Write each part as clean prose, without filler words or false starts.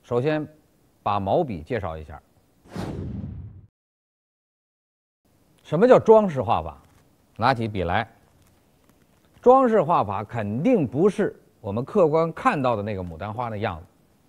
首先把毛笔介绍一下。什么叫装饰画法？拿起笔来，装饰画法肯定不是我们客观看到的那个牡丹花的样子。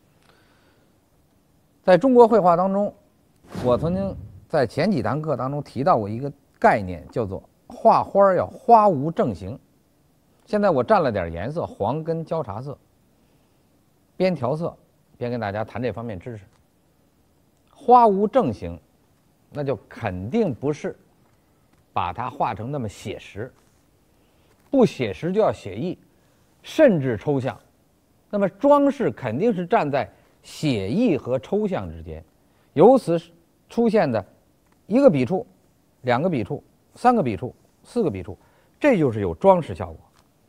在中国绘画当中，我曾经在前几堂课当中提到过一个概念，叫做画花要花无正形。现在我蘸了点颜色，黄跟焦茶色，边调色边跟大家谈这方面知识。花无正形，那就肯定不是把它画成那么写实，不写实就要写意，甚至抽象。那么装饰肯定是站在写意和抽象之间，由此出现的一个笔触、两个笔触、三个笔触、四个笔触，这就是有装饰效果。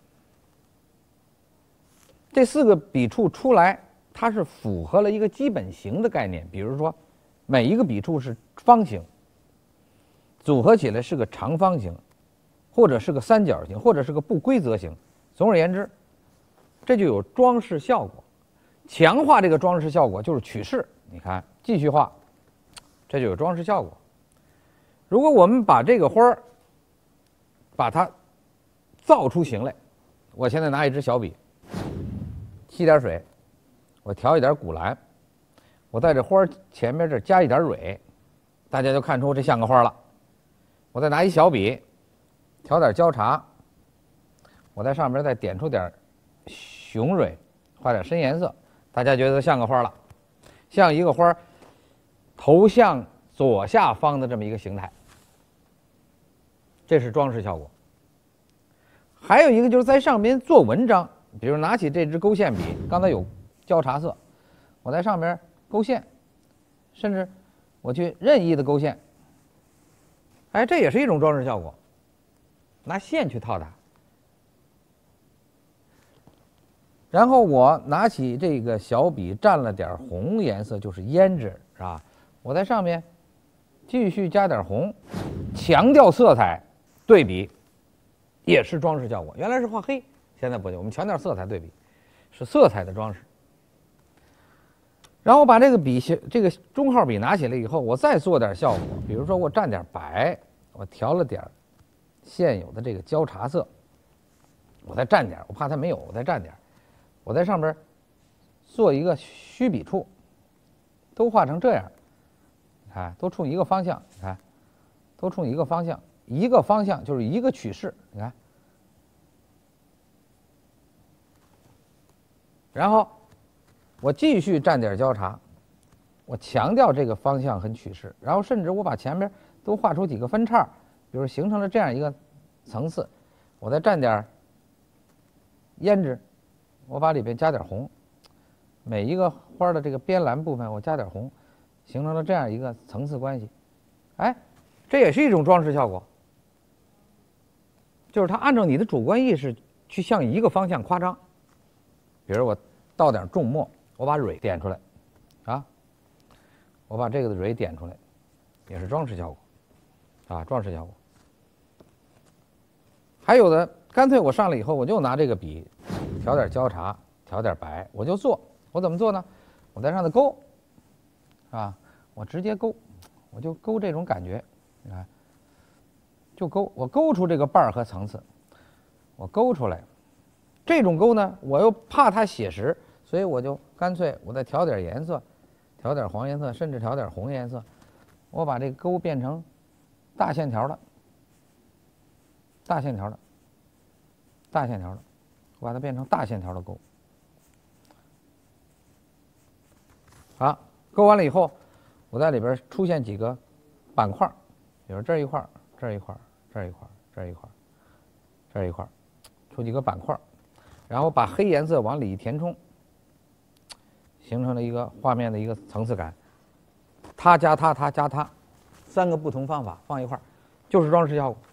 这四个笔触出来，它是符合了一个基本形的概念，比如说每一个笔触是方形，组合起来是个长方形，或者是个三角形，或者是个不规则形。总而言之，这就有装饰效果。强化这个装饰效果就是取势。你看，继续画，这就有装饰效果。如果我们把这个花儿，把它造出形来，我现在拿一支小笔，沏点水，我调一点古蓝，我在这花前面这加一点蕊，大家就看出这像个花了。我再拿一小笔，调点焦茶，我在上面再点出点雄蕊，画点深颜色，大家觉得像个花了，像一个花头向左下方的这么一个形态，这是装饰效果。还有一个就是在上面做文章，比如拿起这支勾线笔，刚才有焦茶色，我在上面勾线，甚至我去任意的勾线，哎，这也是一种装饰效果，拿线去套它。然后我拿起这个小笔，蘸了点红颜色，就是胭脂，是吧？我在上面继续加点红，强调色彩对比，也是装饰效果。原来是画黑，现在不行，我们强调色彩对比，是色彩的装饰。然后把这个笔，这个中号笔拿起来以后，我再做点效果，比如说我蘸点白，我调了点现有的这个焦茶色，我再蘸点，我怕它没有，我再蘸点。我在上边做一个虚笔触，都画成这样，你看，都冲一个方向，你看，都冲一个方向，一个方向就是一个取势，你看。然后我继续蘸点焦茶，我强调这个方向和取势，然后甚至我把前面都画出几个分叉，比如形成了这样一个层次，我再蘸点胭脂。我把里边加点红，每一个花的这个边栏部分我加点红，形成了这样一个层次关系。哎，这也是一种装饰效果，就是它按照你的主观意识去向一个方向夸张。比如我倒点重墨，我把蕊点出来，啊，我把这个的蕊点出来，也是装饰效果，啊，装饰效果。还有的干脆我上来以后，我就拿这个笔调点焦茶，调点白，我就做。我怎么做呢？我在上头勾，啊，我直接勾，我就勾这种感觉，你看，就勾，我勾出这个瓣儿和层次，我勾出来。这种勾呢，我又怕它写实，所以我就干脆我再调点颜色，调点黄颜色，甚至调点红颜色，我把这个勾变成大线条的。大线条的，大线条的，我把它变成大线条的勾。好，勾完了以后，我在里边出现几个板块，比如这一块、这一块、这一块、这一块、这一块，出几个板块，然后把黑颜色往里填充，形成了一个画面的一个层次感。它加它，它加它，三个不同方法放一块，就是装饰效果。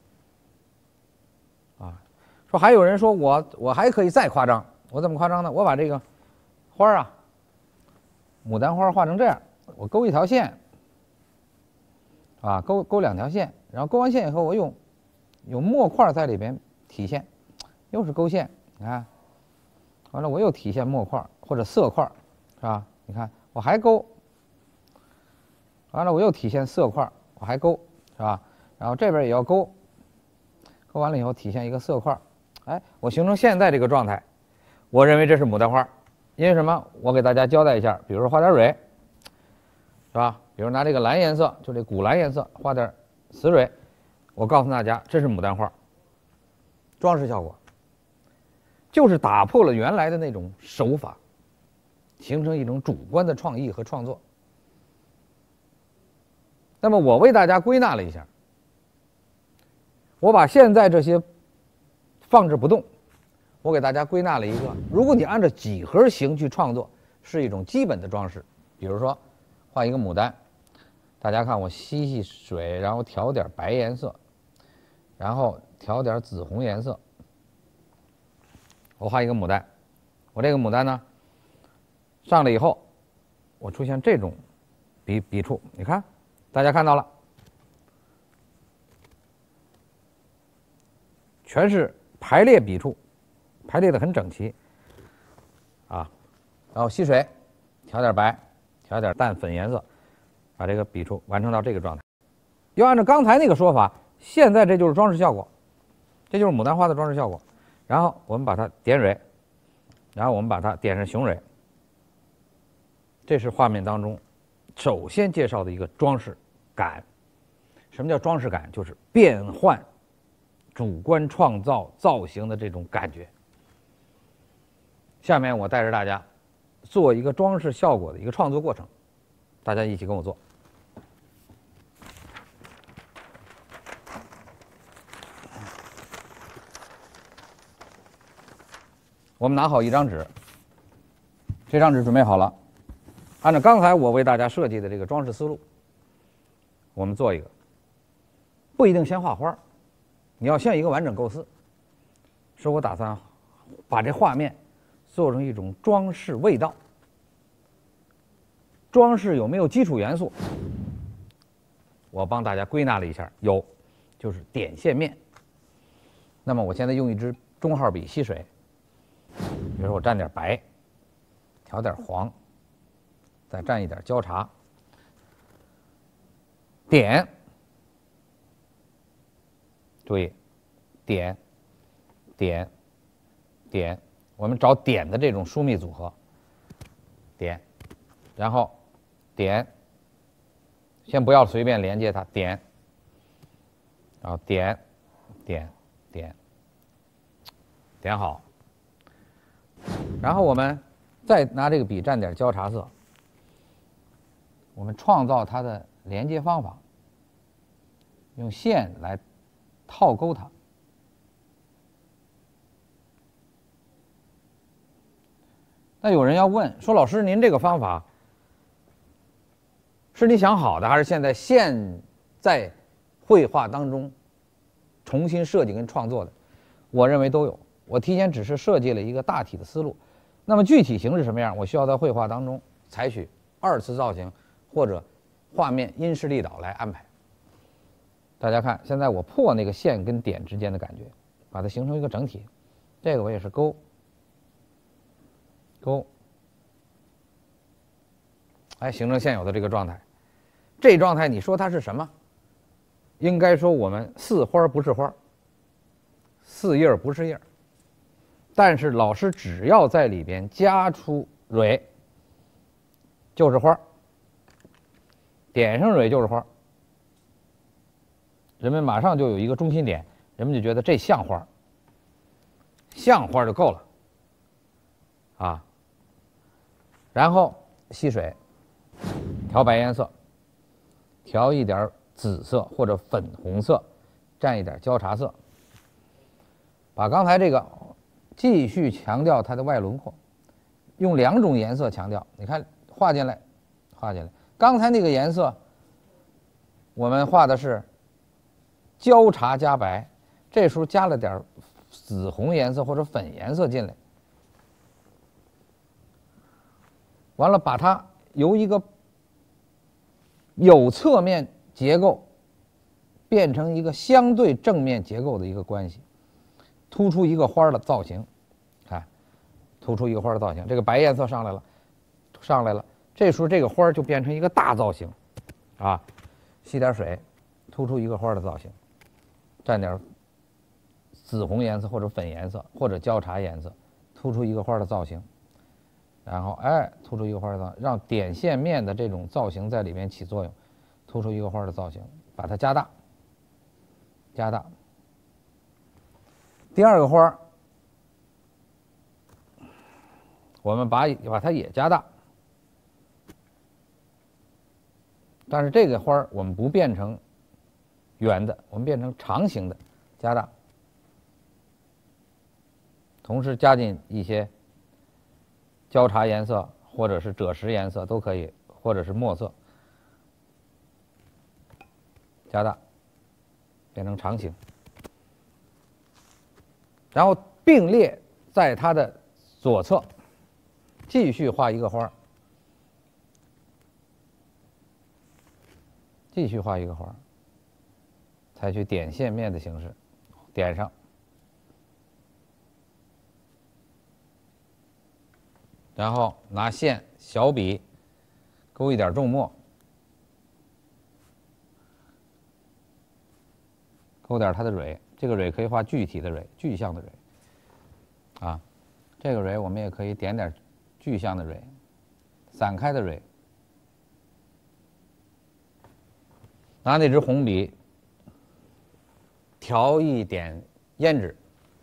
说还有人说我还可以再夸张，我怎么夸张呢？我把这个花啊，牡丹花画成这样，我勾一条线，啊，勾两条线，然后勾完线以后，我有墨块在里边体现，又是勾线，你看，完了我又体现墨块或者色块，是吧？ 你看我还勾，完了我又体现色块，我还勾，是吧？然后这边也要勾，勾完了以后体现一个色块，哎，我形成现在这个状态，我认为这是牡丹花，因为什么？我给大家交代一下，比如说画点蕊，是吧？比如拿这个蓝颜色，就这古蓝颜色画点死蕊，我告诉大家这是牡丹花，装饰效果，就是打破了原来的那种手法，形成一种主观的创意和创作。那么我为大家归纳了一下，我把现在这些放置不动，我给大家归纳了一个，如果你按照几何形去创作，是一种基本的装饰。比如说画一个牡丹，大家看我吸水，然后调点白颜色，然后调点紫红颜色，我画一个牡丹。我这个牡丹呢上来以后，我出现这种笔触，你看大家看到了，全是排列笔触，排列的很整齐啊。然后吸水，调点白，调点淡粉颜色，把这个笔触完成到这个状态。要按照刚才那个说法，现在这就是装饰效果，这就是牡丹花的装饰效果。然后我们把它点蕊，然后我们把它点上雄蕊，这是画面当中首先介绍的一个装饰感。什么叫装饰感？就是变换、主观创造造型的这种感觉。下面我带着大家做一个装饰效果的一个创作过程，大家一起跟我做。我们拿好一张纸，这张纸准备好了，按照刚才我为大家设计的这个装饰思路，我们做一个。不一定先画花，你要先有一个完整构思。是我打算把这画面做成一种装饰味道。装饰有没有基础元素？我帮大家归纳了一下，有，就是点线面。那么我现在用一支中号笔吸水，比如说我蘸点白，调点黄，再蘸一点焦茶，点。注意，点，点，点，我们找点的这种疏密组合，点，然后点，先不要随便连接它，点，然后点，点，点，点好，然后我们再拿这个笔蘸点焦茶色，我们创造它的连接方法，用线来套勾它。那有人要问说，老师您这个方法是你想好的，还是现在绘画当中重新设计跟创作的？我认为都有，我提前只是设计了一个大体的思路，那么具体形是什么样，我需要在绘画当中采取二次造型或者画面因势利导来安排。大家看，现在我破那个线跟点之间的感觉，把它形成一个整体。这个我也是勾，哎，形成现有的这个状态。这状态你说它是什么？应该说我们似花不是花，似叶不是叶。但是老师只要在里边加出蕊，就是花，点上蕊就是花。人们马上就有一个中心点，人们就觉得这像花，像花就够了啊。然后吸水，调白颜色，调一点紫色或者粉红色，蘸一点焦茶色，把刚才这个继续强调它的外轮廓，用两种颜色强调。你看画进来，画进来。刚才那个颜色，我们画的是焦茶加白，这时候加了点紫红颜色或者粉颜色进来，完了把它由一个有侧面结构变成一个相对正面结构的一个关系，突出一个花的造型。看，突出一个花的造型。这个白颜色上来了， 这时候这个花就变成一个大造型，啊，吸点水，突出一个花的造型，蘸点紫红颜色或者粉颜色或者交叉颜色，突出一个花的造型，然后突出一个花的造型，让点线面的这种造型在里面起作用，突出一个花的造型，把它加大，加大。第二个花，我们把它也加大。但是这个花儿我们不变成圆的，我们变成长形的，加大。同时加进一些交叉颜色或者是赭石颜色都可以，或者是墨色，加大，变成长形。然后并列在它的左侧，继续画一个花儿。继续画一个花，采取点线面的形式，点上，然后拿线小笔勾一点重墨，勾点它的蕊，这个蕊可以画具体的蕊，具象的蕊，啊，这个蕊我们也可以点点具象的蕊，散开的蕊。拿那支红笔调一点胭脂，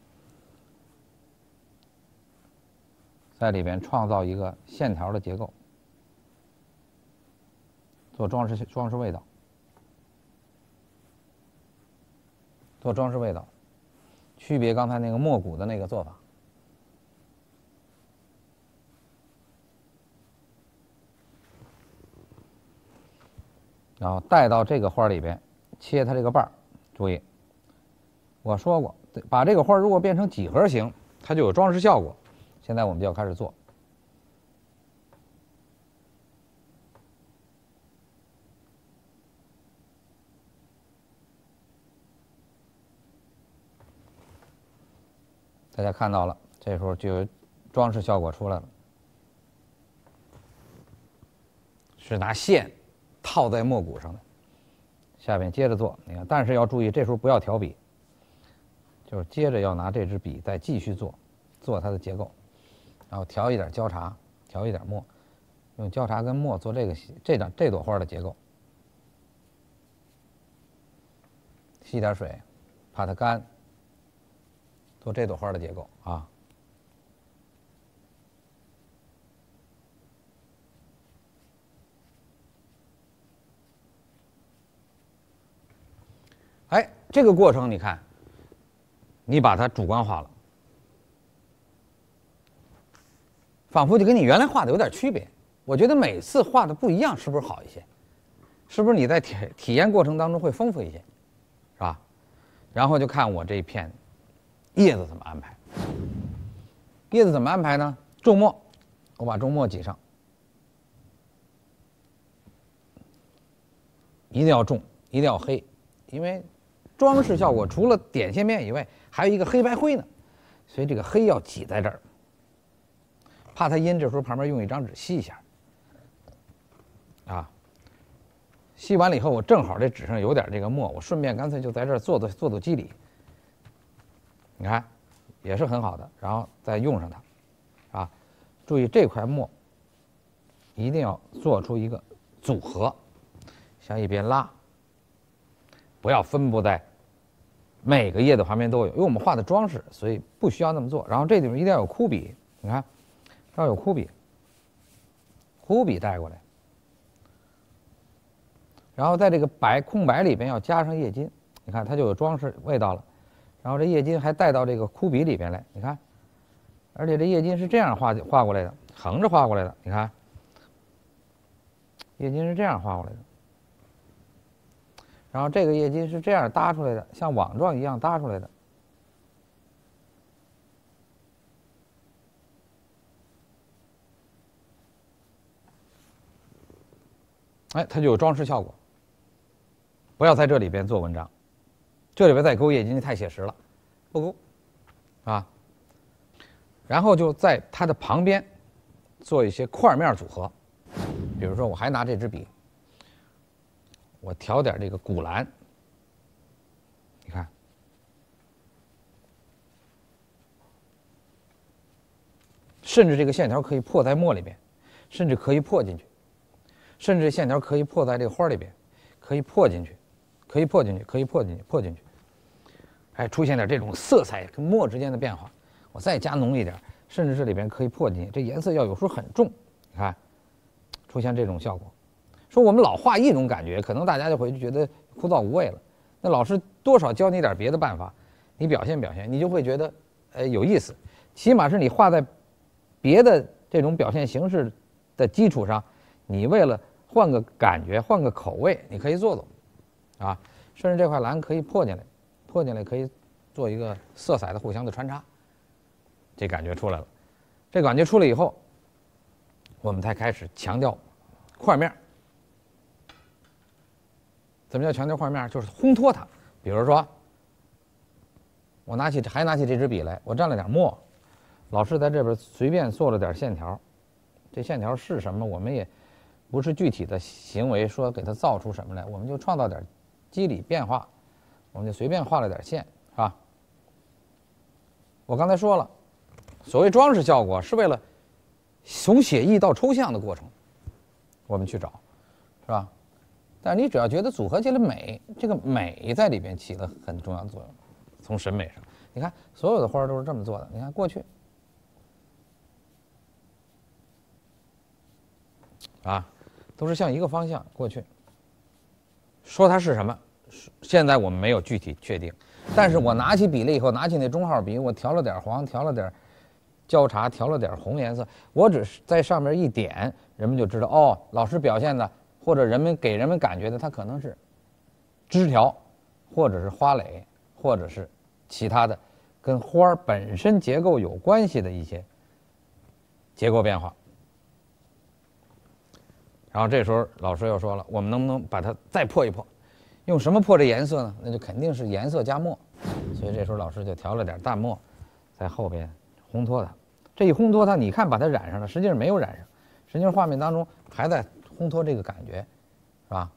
在里边创造一个线条的结构，做装饰味道，做装饰味道，区别刚才那个墨骨的那个做法。然后带到这个花里边，切它这个瓣儿。注意，我说过，把这个花如果变成几何形，它就有装饰效果。现在我们就要开始做。大家看到了，这时候就有装饰效果出来了，是拿线套在墨骨上的。下边接着做，你看，但是要注意，这时候不要调笔，就是接着要拿这支笔再继续做它的结构，然后调一点交叉，调一点墨，用交叉跟墨做这朵花的结构。吸点水，怕它干，做这朵花的结构啊。这个过程你看，你把它主观化了，仿佛就跟你原来画的有点区别。我觉得每次画的不一样，是不是好一些？是不是你在体验过程当中会丰富一些，是吧？然后就看我这一片叶子怎么安排。叶子怎么安排呢？重墨，我把重墨挤上，一定要重，一定要黑，因为装饰效果除了点线面以外，还有一个黑白灰呢，所以这个黑要挤在这儿，怕它阴，这时候旁边用一张纸吸一下，啊，吸完了以后，我正好这纸上有点这个墨，我顺便干脆就在这儿做肌理，你看也是很好的，然后再用上它，啊，注意这块墨一定要做出一个组合，向一边拉，不要分布在每个叶子旁边都有，因为我们画的装饰，所以不需要那么做。然后这地方一定要有枯笔，你看，要有枯笔，枯笔带过来，然后在这个空白里边要加上叶金，你看它就有装饰味道了。然后这叶金还带到这个枯笔里边来，你看，而且这叶金是这样画过来的，横着画过来的，你看，叶金是这样画过来的。然后这个叶金是这样搭出来的，像网状一样搭出来的。它就有装饰效果。不要在这里边做文章，这里边再勾叶金太写实了，不勾，啊。然后就在它的旁边做一些块面组合。 比如说，我还拿这支笔，我调点这个古蓝，你看，甚至这个线条可以破在墨里边，甚至可以破进去，甚至线条可以破在这个花里边，可以破进去，可以破进去，可以破进去，破进去。哎，出现点这种色彩跟墨之间的变化，我再加浓一点，甚至这里边可以破进去，这颜色要有时候很重，你看，出现这种效果。说我们老画一种感觉，可能大家就会觉得枯燥无味了。那老师多少教你点别的办法，你表现表现，你就会觉得有意思。起码是你画在别的这种表现形式的基础上，你为了换个感觉、换个口味，你可以做做，啊，甚至这块蓝可以破进来。破进来可以做一个色彩的互相的穿插，这感觉出来了。这感觉出来以后，我们才开始强调块面。怎么叫强调块面？就是烘托它。比如说，我还拿起这支笔来，我蘸了点墨，老师在这边随便做了点线条。这线条是什么？我们也不是具体的行为说给它造出什么来，我们就创造点机理变化。我们就随便画了点线，是吧？我刚才说了，所谓装饰效果是为了从写意到抽象的过程，我们去找，是吧？但是你只要觉得组合起来美，这个美在里边起了很重要的作用。从审美上，你看所有的花都是这么做的。你看过去，啊，都是向一个方向过去。说它是什么？现在我们没有具体确定，但是我拿起笔来以后，拿起那中号笔，我调了点黄，调了点交叉，调了点红颜色，我只是在上面一点，人们就知道哦，老师表现的或者给人们感觉的，它可能是枝条，或者是花蕾，或者是其他的跟花本身结构有关系的一些结构变化。然后这时候老师又说了，我们能不能把它再破一破？用什么破这颜色呢？那就肯定是颜色加墨，所以这时候老师就调了点淡墨，在后边烘托它。这一烘托它，你看把它染上了，实际上没有染上，实际上画面当中还在烘托这个感觉，是吧？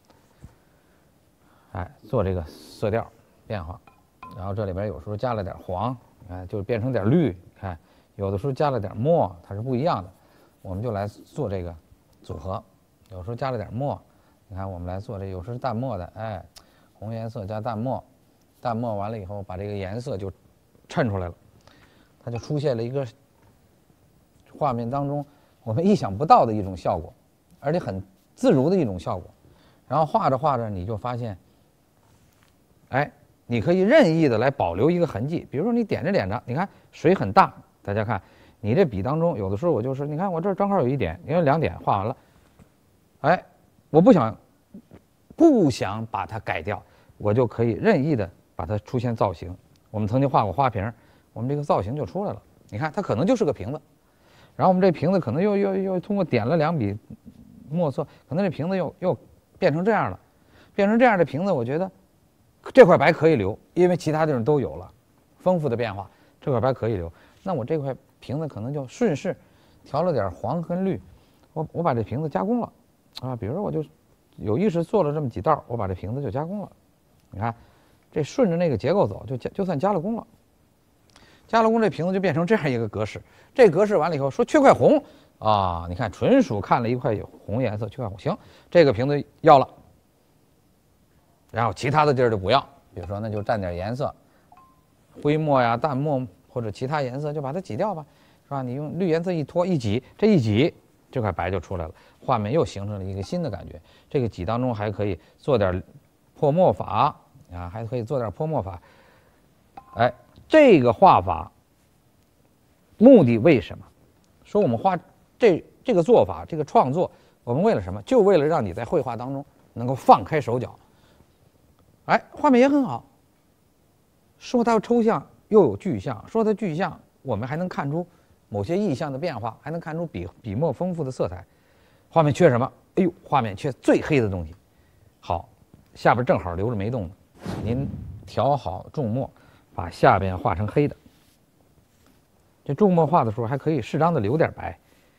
哎，做这个色调变化，然后这里边有时候加了点黄，哎，就变成点绿，看有的时候加了点墨，它是不一样的。我们就来做这个组合，有时候加了点墨。你看，我们来做这，有时是淡墨的，哎，红颜色加淡墨，淡墨完了以后，把这个颜色就衬出来了，它就出现了一个画面当中我们意想不到的一种效果，而且很自如的一种效果。然后画着画着，你就发现，哎，你可以任意的来保留一个痕迹，比如说你点着点着，你看水很大，大家看你这笔当中，有的时候我就是，你看我这正好有一点，因为2点画完了，哎。我不想把它改掉，我就可以任意的把它出现造型。我们曾经画过花瓶，我们这个造型就出来了。你看，它可能就是个瓶子，然后我们这瓶子可能又通过点了2笔墨色，可能这瓶子又变成这样了。变成这样的瓶子，我觉得这块白可以留，因为其他地方都有了丰富的变化，这块白可以留。那我这块瓶子可能就顺势调了点黄跟绿，我把这瓶子加工了。啊，比如说我就有意识做了这么几道，我把这瓶子就加工了。你看，这顺着那个结构走，就算加了工了。加了工，这瓶子就变成这样一个格式。这格式完了以后，说缺块红啊，你看纯属看了一块有红颜色，缺块红，行，这个瓶子要了。然后其他的地儿就不要，比如说那就蘸点颜色，灰墨呀、淡墨或者其他颜色就把它挤掉吧，是吧？你用绿颜色一拖一挤，这一挤，这块白就出来了。画面又形成了一个新的感觉。这个挤当中还可以做点破墨法啊，还可以做点破墨法。哎，这个画法目的为什么？说我们画这个做法，这个创作，我们为了什么？就为了让你在绘画当中能够放开手脚。哎，画面也很好。说它抽象又有具象，说它具象，我们还能看出某些意象的变化，还能看出笔墨丰富的色彩。画面缺什么？哎呦，画面缺最黑的东西。好，下边正好留着没动的，您调好重墨，把下边画成黑的。这重墨画的时候还可以适当的留点白，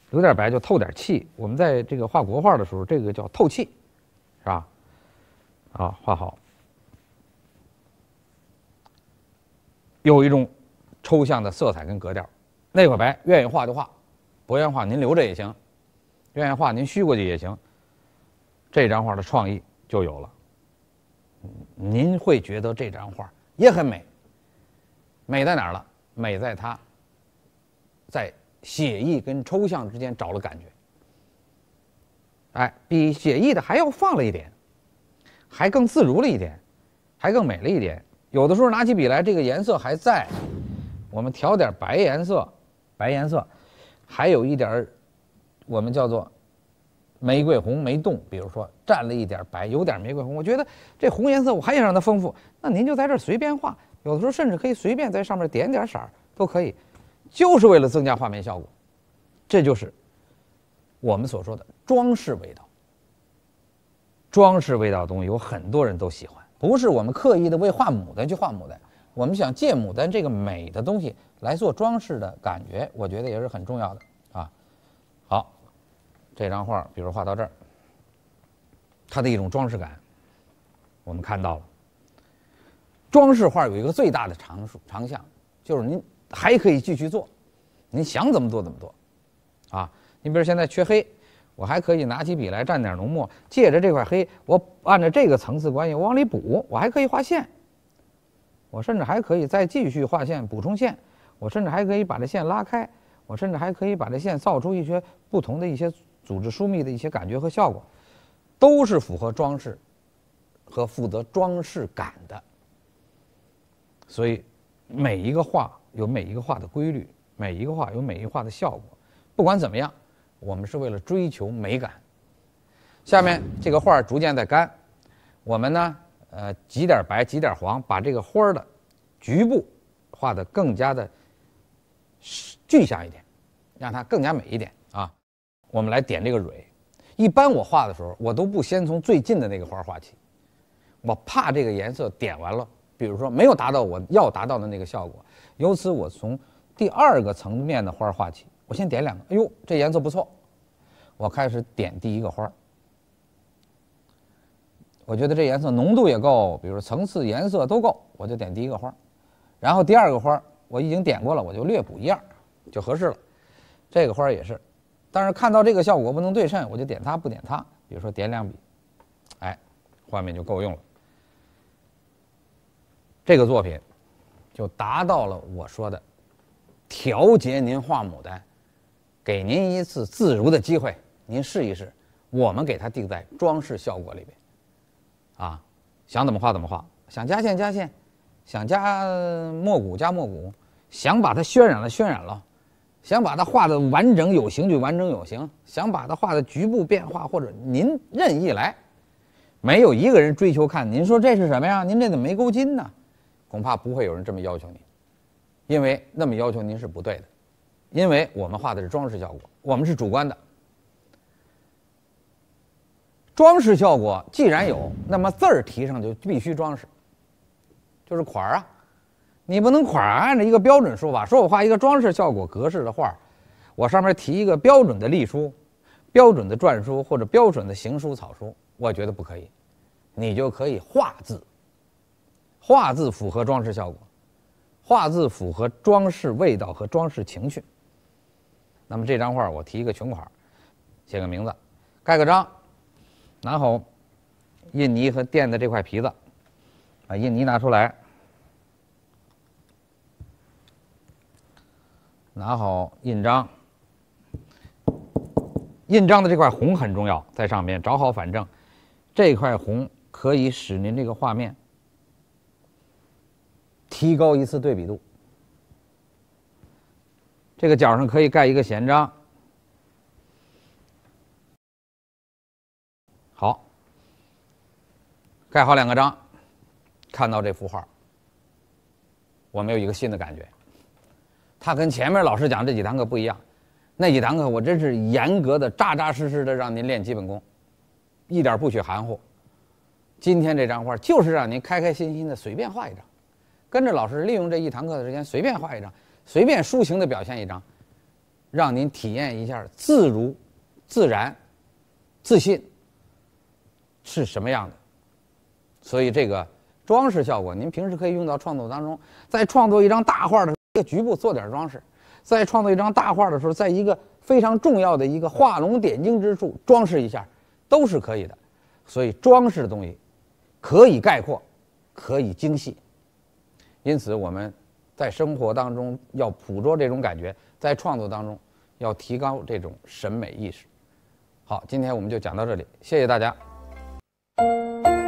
留点白就透点气。我们在这个画国画的时候，这个叫透气，是吧？啊，画好。有一种抽象的色彩跟格调，那块白愿意画就画，不愿意画您留着也行，愿意画您虚过去也行。这张画的创意就有了，您会觉得这张画也很美。美在哪儿了？美在它在写意跟抽象之间找了感觉。哎，比写意的还要放了一点，还更自如了一点，还更美了一点。有的时候拿起笔来，这个颜色还在，我们调点白颜色，还有一点我们叫做玫瑰红没动，比如说蘸了一点白，有点玫瑰红。我觉得这红颜色我还想让它丰富，那您就在这儿随便画，有的时候甚至可以随便在上面点点色儿都可以，就是为了增加画面效果。这就是我们所说的装饰味道。装饰味道的东西有很多人都喜欢，不是我们刻意的为画牡丹去画牡丹，我们想借牡丹这个美的东西来做装饰的感觉，我觉得也是很重要的啊。好，这张画比如画到这儿，它的一种装饰感我们看到了。装饰画有一个最大的长项，就是您还可以继续做，您想怎么做怎么做啊。你比如现在缺黑，我还可以拿起笔来蘸点浓墨，借着这块黑，我按照这个层次关系我往里补，我还可以画线，我甚至还可以再继续画线补充线，我甚至还可以把这线拉开，我甚至还可以把这线造出一些不同的一些组织疏密的一些感觉和效果，都是符合装饰和负责装饰感的。所以每一个画有每一个画的规律，每一个画有每一个画的效果。不管怎么样，我们是为了追求美感。下面这个画逐渐在干，我们呢挤点白挤点黄，把这个花的局部画得更加的具象一点，让它更加美一点啊。我们来点这个蕊。一般我画的时候，我都不先从最近的那个花画起，我怕这个颜色点完了，比如说没有达到我要达到的那个效果，由此我从第二个层面的花画起，我先点两个，哎呦，这颜色不错，我开始点第一个花。我觉得这颜色浓度也够，比如说层次颜色都够，我就点第一个花。然后第二个花我已经点过了，我就略补一样就合适了。这个花也是，但是看到这个效果不能对称，我就点它不点它，比如说点两笔，哎，画面就够用了。这个作品就达到了我说的调节您画牡丹，给您一次自如的机会，您试一试。我们给它定在装饰效果里边，啊，想怎么画怎么画，想加线加线，想加墨骨加墨骨，想把它渲染了渲染了，想把它画的完整有形就完整有形，想把它画的局部变化或者您任意来，没有一个人追求看您说这是什么呀？您这怎么没勾筋呢？恐怕不会有人这么要求您，因为那么要求您是不对的，因为我们画的是装饰效果，我们是主观的。装饰效果既然有，那么字儿提上就必须装饰，就是款儿啊，你不能款儿按照一个标准说法，说我画一个装饰效果格式的画，我上面提一个标准的隶书、标准的篆书或者标准的行书草书，我觉得不可以，你就可以画字。画字符合装饰效果，画字符合装饰味道和装饰情绪。那么这张画我提一个穷款，写个名字，盖个章，拿好印泥和垫的这块皮子，把印泥拿出来，拿好印章，印章的这块红很重要，在上面找好反正，这块红可以使您这个画面提高一次对比度。这个角上可以盖一个闲章。好，盖好两个章，看到这幅画，我们有一个新的感觉。它跟前面老师讲这几堂课不一样，那几堂课我真是严格的、扎扎实实的让您练基本功，一点不许含糊。今天这张画就是让您开开心心的随便画一张。跟着老师利用这一堂课的时间随便画一张，随便抒情的表现一张， 让您体验一下自如、自然、自信是什么样的。所以这个装饰效果，您平时可以用到创作当中。在创作一张大画的时候，一个局部做点装饰；在创作一张大画的时候，在一个非常重要的一个画龙点睛之处装饰一下，都是可以的。所以装饰的东西可以概括，可以精细。因此我们在生活当中要捕捉这种感觉，在创作当中要提高这种审美意识。好，今天我们就讲到这里，谢谢大家。